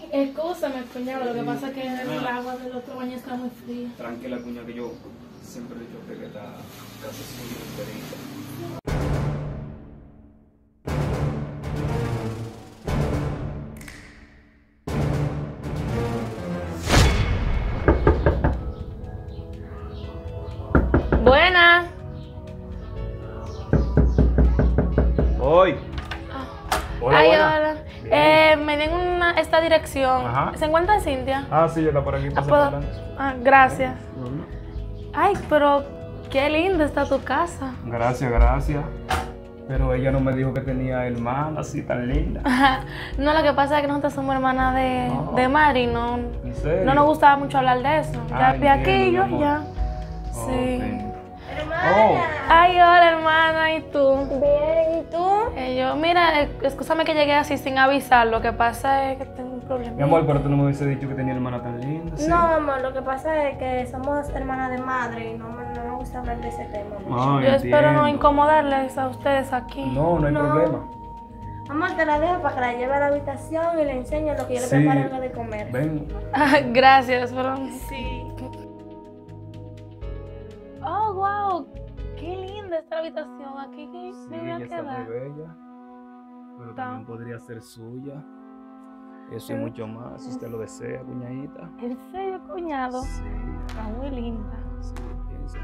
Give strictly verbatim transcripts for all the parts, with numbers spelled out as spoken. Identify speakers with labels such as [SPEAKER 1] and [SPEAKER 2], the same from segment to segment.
[SPEAKER 1] Excúsame, cuñado, lo que pasa es que el agua del otro baño está muy fría.
[SPEAKER 2] Tranquila, cuña, que yo siempre he dicho a usted que está casi suyo enterita.
[SPEAKER 1] Buena.
[SPEAKER 3] Hoy. Hola,
[SPEAKER 1] Ay,
[SPEAKER 3] buena.
[SPEAKER 1] hola. Eh, me den una, esta dirección.
[SPEAKER 3] Ajá.
[SPEAKER 1] ¿Se encuentra Cintia?
[SPEAKER 3] Ah, sí, está por aquí.
[SPEAKER 1] Ah,
[SPEAKER 3] Pasa
[SPEAKER 1] ¿puedo?
[SPEAKER 3] por adelante.
[SPEAKER 1] Ah, gracias.
[SPEAKER 3] Ujú.
[SPEAKER 1] Ay, pero qué linda está tu casa.
[SPEAKER 3] Gracias, gracias. Pero ella no me dijo que tenía hermana así tan linda.
[SPEAKER 1] No, lo que pasa es que nosotros somos hermanas de,
[SPEAKER 3] Oh.
[SPEAKER 1] de madre y no,
[SPEAKER 3] ¿En serio?
[SPEAKER 1] no nos gustaba mucho hablar de eso.
[SPEAKER 3] Ah,
[SPEAKER 1] Ya de aquí
[SPEAKER 3] entiendo,
[SPEAKER 1] yo
[SPEAKER 3] mi
[SPEAKER 1] ya.
[SPEAKER 3] amor.
[SPEAKER 1] Sí.
[SPEAKER 3] Ok.
[SPEAKER 4] Hermana.
[SPEAKER 1] Ay, hola hermana, ¿y tú?
[SPEAKER 4] Bien, ¿y tú?
[SPEAKER 1] Eh, yo, mira, eh, excúsame que llegué así sin avisar. Lo que pasa es que tengo un problema.
[SPEAKER 3] Mi amor, pero tú no me hubiese dicho que tenía hermana tan linda. ¿sí?
[SPEAKER 4] No, amor, lo que pasa es que somos hermanas de madre y no me, no me gusta hablar de ese tema.
[SPEAKER 3] Ah,
[SPEAKER 1] Yo espero no
[SPEAKER 3] entiendo.
[SPEAKER 1] incomodarles a ustedes aquí.
[SPEAKER 3] No, no hay
[SPEAKER 4] No.
[SPEAKER 3] problema.
[SPEAKER 4] Amor, te la dejo para que la lleve a la habitación y le enseñe lo que yo le
[SPEAKER 3] Sí.
[SPEAKER 4] preparo algo de comer.
[SPEAKER 3] Ven.
[SPEAKER 1] Ah, gracias, pero...
[SPEAKER 4] Sí.
[SPEAKER 1] Oh, wow. Qué linda está la habitación. Aquí que
[SPEAKER 3] Sí,
[SPEAKER 1] me voy a
[SPEAKER 3] ella está
[SPEAKER 1] quedar.
[SPEAKER 3] muy bella. Pero
[SPEAKER 1] Está.
[SPEAKER 3] también podría ser suya. Eso y mucho más, si usted lo desea, cuñadita.
[SPEAKER 1] ¿En serio, cuñado?
[SPEAKER 3] Sí,
[SPEAKER 1] Está muy linda.
[SPEAKER 3] sí, piénselo.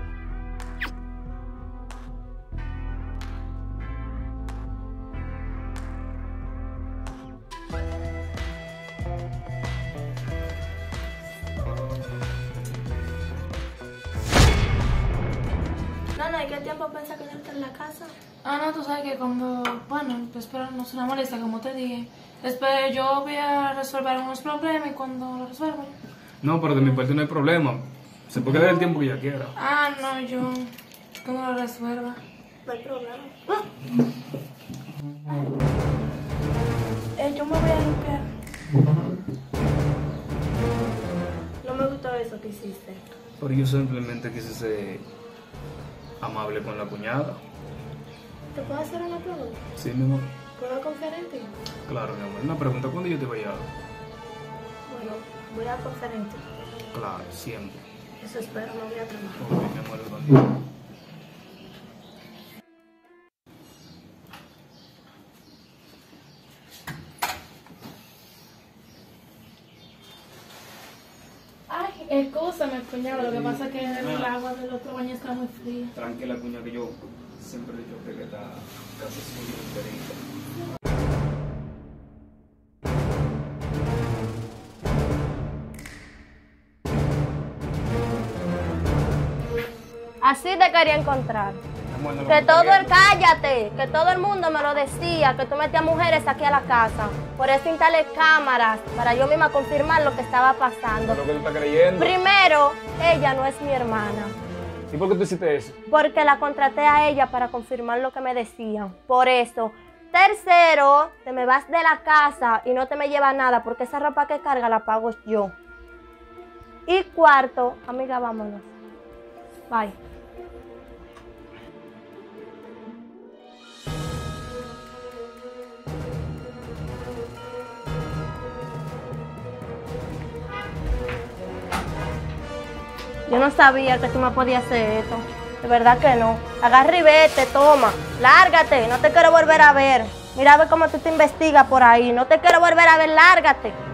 [SPEAKER 4] No, no, ¿y qué tiempo piensas quedarte en la casa?
[SPEAKER 1] Ah, no, tú sabes que cuando... Bueno, pues espero no se una molesta, como te dije. Después yo voy a resolver algunos problemas y cuando lo resuelva...
[SPEAKER 3] No, pero de mi parte no hay problema. Se puede quedar el tiempo que ella quiera.
[SPEAKER 1] Ah, no, yo... Cuando lo resuelva.
[SPEAKER 4] No hay problema.
[SPEAKER 1] Eh, yo me voy a limpiar.
[SPEAKER 4] No me gustó eso que hiciste.
[SPEAKER 3] Pero yo simplemente quise ser amable con la cuñada.
[SPEAKER 4] ¿Te puedo hacer una pregunta?
[SPEAKER 3] Sí, mi amor.
[SPEAKER 4] ¿Puedo confiar en ti?
[SPEAKER 3] Claro, mi amor. Una pregunta, ¿cuándo yo te vaya a dar?
[SPEAKER 4] Bueno, voy a confiar en ti.
[SPEAKER 3] Claro, siempre.
[SPEAKER 4] Eso espero, no voy a trabajar.
[SPEAKER 3] Ok, mi amor, contigo.
[SPEAKER 1] Ay, excúsame, cuñado. Lo que pasa es que el agua del otro baño está muy fría.
[SPEAKER 2] Tranquila, cuña, que yo siempre he dicho a usted que está casi suyo enterita.
[SPEAKER 4] Así te quería encontrar.
[SPEAKER 3] Mi amor, no lo
[SPEAKER 4] Que
[SPEAKER 3] estoy
[SPEAKER 4] todo el,
[SPEAKER 3] queriendo.
[SPEAKER 4] cállate, que todo el mundo me lo decía, que tú metías mujeres aquí a la casa. Por eso instalé cámaras, para yo misma confirmar lo que estaba pasando.
[SPEAKER 3] ¿Pero qué tú estás creyendo?
[SPEAKER 4] Primero, ella no es mi hermana,
[SPEAKER 3] ¿Y por qué tú hiciste eso?
[SPEAKER 4] porque la contraté a ella para confirmar lo que me decían. Por eso. Tercero, te me vas de la casa y no te me llevas nada, porque esa ropa que carga la pago yo. Y cuarto, amiga, vámonos. Bye. Yo no sabía que tú me podías hacer esto. De verdad que no. Agarra y vete, toma. Lárgate, no te quiero volver a ver. Mira a ver cómo tú te investigas por ahí. No te quiero volver a ver, lárgate.